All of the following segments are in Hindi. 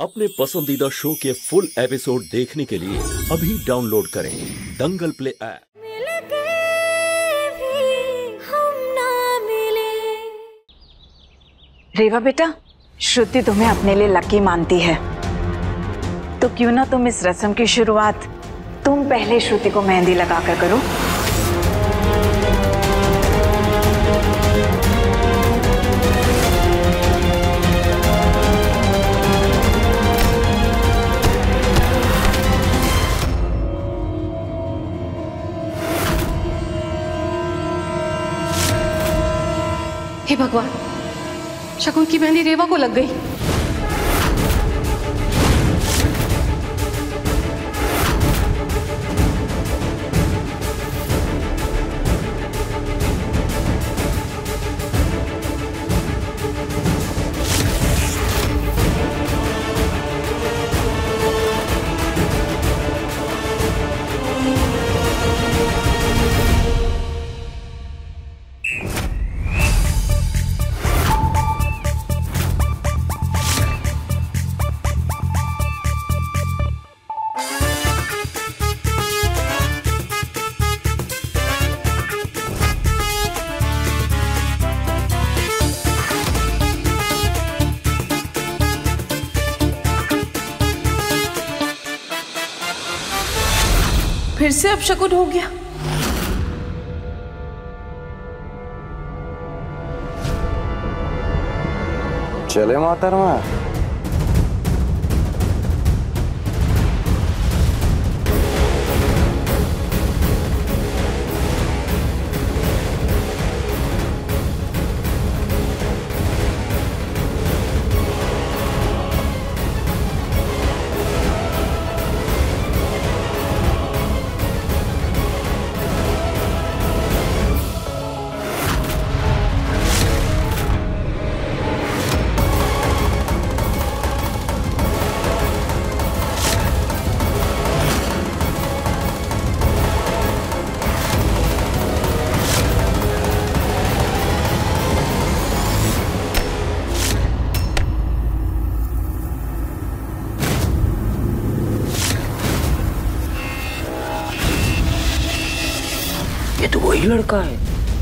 अपने पसंदीदा शो के फुल एपिसोड देखने के लिए अभी डाउनलोड करें दंगल प्ले ऐप। रेवा बेटा, श्रुति तुम्हें अपने लिए लकी मानती है, तो क्यों ना तुम इस रस्म की शुरुआत तुम पहले श्रुति को मेहंदी लगाकर करो। हे भगवान, शकुन की मेहंदी रेवा को लग गई। फिर से अपशकुन हो गया। चले मोहतरमा। ये तो वही लड़का है।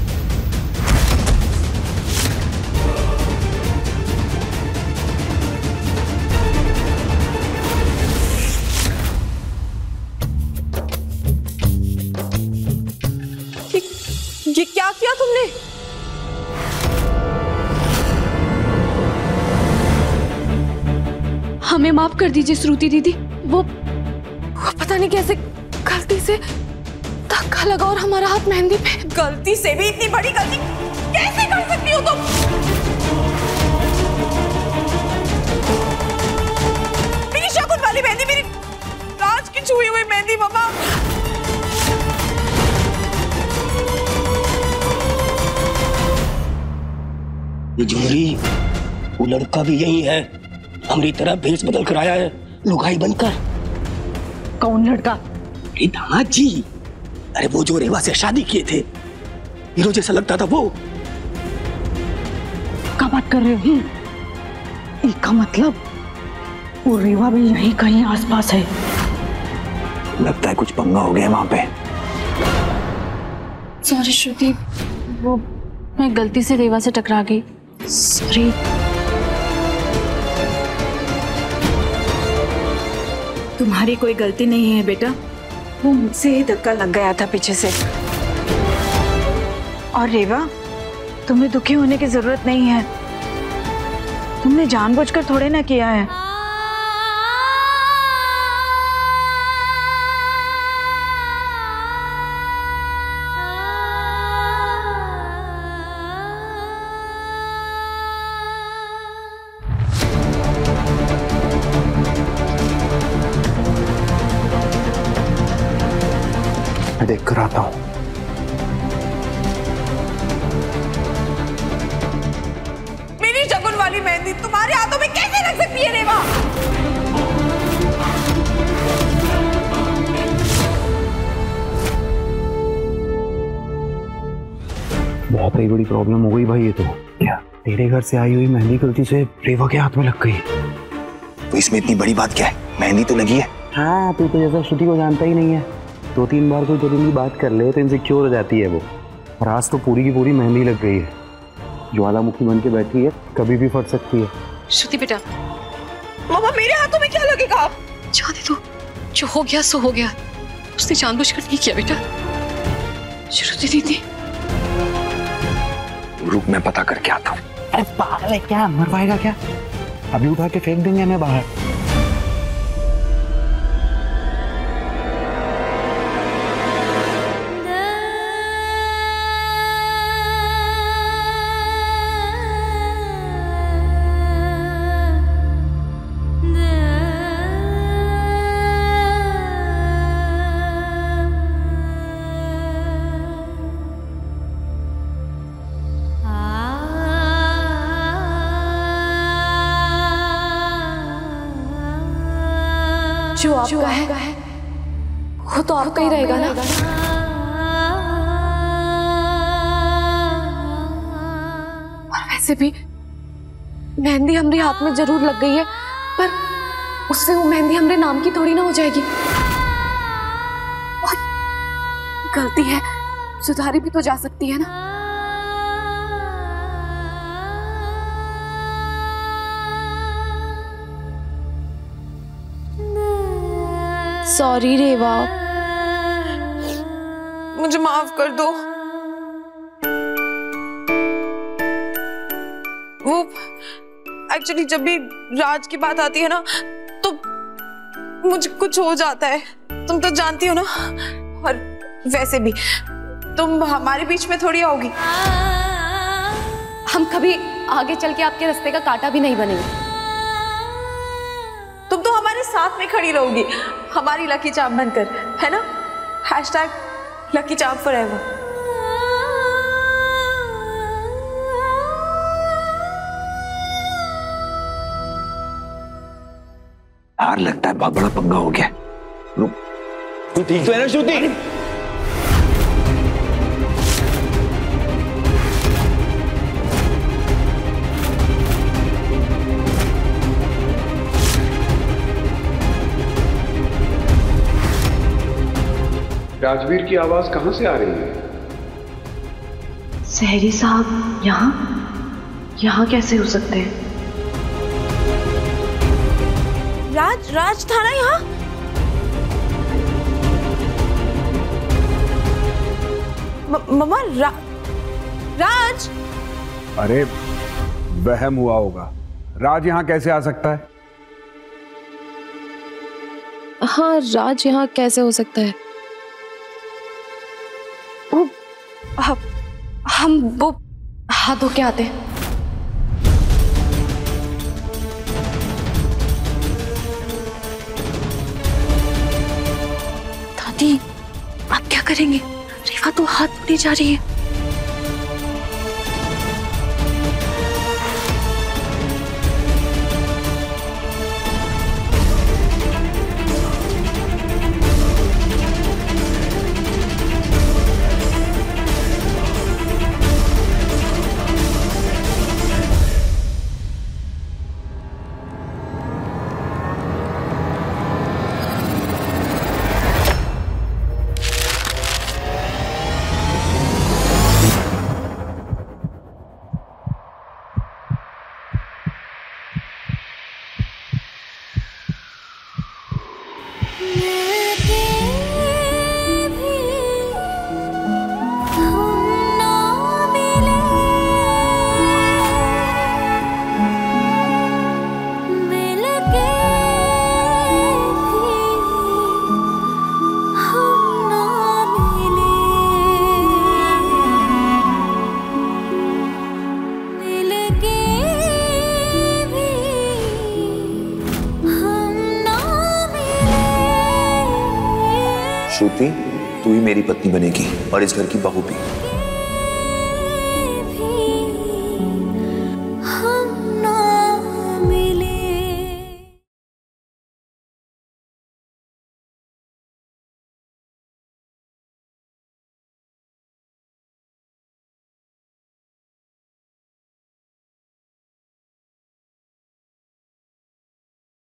ये क्या किया तुमने? हमें माफ कर दीजिए श्रुति दीदी। वो पता नहीं कैसे गलती से धक्का लगा और हमारा हाथ मेहंदी पे। गलती से भी इतनी बड़ी गलती कैसे कर सकती हो तुम? मेरी शकुन वाली मेहंदी, मेरी राज की छुई हुई मेहंदी। मम्मा, ये झुमरी, वो लड़का भी यही है, हमारी तरह भेष बदल कर आया है लुगाई बनकर। कौन लड़का? अरे दामाद जी, अरे वो जो रेवा से शादी किए थे, हीरो जैसा लगता था वो। क्या बात कर रहे हो? इसका मतलब वो रेवा भी यहीं कहीं आसपास है। लगता है कुछ पंगा हो गया वहां पे। सॉरी श्रुति, वो मैं गलती से रेवा से टकरा गई। सॉरी। तुम्हारी कोई गलती नहीं है बेटा, वो मुझसे ही धक्का लग गया था पीछे से। और रेवा, तुम्हें दुखी होने की जरूरत नहीं है, तुमने जानबूझकर थोड़े ना किया है। मैं देख कर आता हूं। मेरी शकुन वाली मेहंदी तुम्हारे हाथों में कैसे लग सकती है रेवा? बहुत ही बड़ी प्रॉब्लम हो गई भाई। ये तो क्या तेरे घर से आई हुई मेहंदी गलती से रेवा के हाथ में लग गई? इसमें इतनी बड़ी बात क्या है? मेहंदी तो लगी है। हाँ, तू तो जैसा श्रुति को जानता ही नहीं है। 2-3 बार कोई जरूरी बात कर ले तो इनसिक्योर हो जाती है वो। और आज तो पूरी की पूरी मेहंदी लग गई है। ज्वालामुखी बन के बैठी है, कभी भी फट सकती है। श्रुति बेटा, मामा मेरे हाथों में क्या लगेगा? जाने दो, जो हो गया सो हो गया। उसने जानबूझकर नहीं किया बेटा। श्रुति दीदी, रुक, मैं पता करके आता हूँ। अरे पागल है क्या? मर पाएगा क्या? अभी उठा के फेंक देंगे हमें बाहर। जो आपका है वो तो आपका ही रहेगा ना। और वैसे भी मेहंदी हमारे हाथ में जरूर लग गई है, पर उससे वो मेहंदी हमारे नाम की थोड़ी ना हो जाएगी। और गलती है, सुधारी भी तो जा सकती है ना। सॉरी रेवा, मुझे माफ कर दो। वो एक्चुअली जब भी राज की बात आती है ना तो मुझे कुछ हो जाता है, तुम तो जानती हो ना। और वैसे भी तुम हमारे बीच में थोड़ी आओगी। हम कभी आगे चल के आपके रास्ते का कांटा भी नहीं बनेंगे। तुम तो हमारे साथ में खड़ी रहोगी, हमारी लकी चार्म बनकर, है ना? #Lucky charm forever. यार लगता है बहुत बड़ा पंगा हो गया। रुक, तू ठीक तो है ना श्रुति? राजवीर की आवाज कहां से आ रही है? सहरी साहब यहाँ कैसे हो सकते हैं? राज था ना यहाँ? मम्मा राज? अरे वहम हुआ होगा। राज यहाँ कैसे आ सकता है? हाँ, राज यहाँ कैसे हो सकता है? हम वो हाथ धो के आते हैं। दादी, आप क्या करेंगे? रेवा तो हाथ धोने जा रही है। श्रुति, तू ही मेरी पत्नी बनेगी और इस घर की बहू भी।